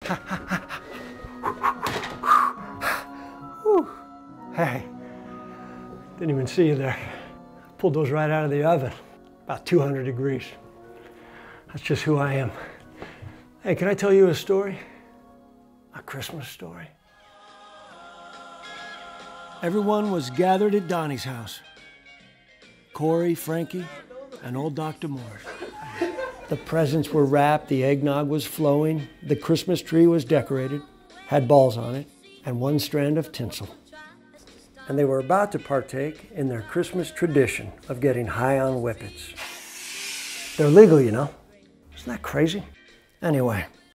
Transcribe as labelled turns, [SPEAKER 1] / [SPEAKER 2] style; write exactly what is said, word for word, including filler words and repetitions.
[SPEAKER 1] Hey, didn't even see you there. Pulled those right out of the oven, about two hundred degrees. That's just who I am. Hey, can I tell you a story? A Christmas story. Everyone was gathered at Donnie's house. Corey, Frankie, and old Doctor Morris. The presents were wrapped, the eggnog was flowing, the Christmas tree was decorated, had balls on it, and one strand of tinsel. And they were about to partake in their Christmas tradition of getting high on whippets. They're legal, you know. Isn't that crazy? Anyway,